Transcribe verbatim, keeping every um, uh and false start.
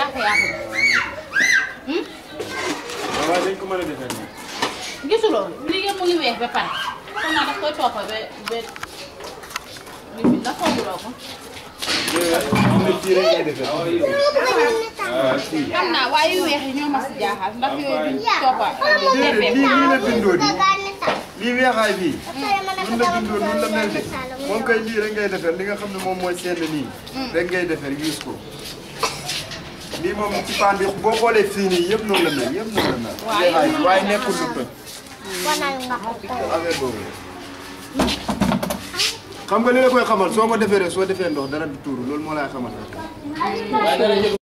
yàq yàq. waaw dañ ko mën a defee nii. gisuloo lii yëpp mu ngi weex ba pare. xam naa daf koy toppa ba ba lii bi ndax fooguloo ko. am na fii rek ngay defee. xam naa waaye yu weex yi ñoo mas jaaxal ndax yooyu duñ toppa. déedéet lii lii la bindoo di lii weexaay bii. nun la bindoo nun la mel de moom kay lii rek ngay defee li nga xam ne moom mooy seen nii. rek ngay defee gis ko. lii moom ci paan bi boo xoolee fii nii yëpp noonu la mel yëpp noonu la mel. weexaay bi waaye nekkul lu toj. affaire boobu xam nga li la koy xamal soo ko defee rek soo defee ndox dara du tuuru loolu moo lay xamal.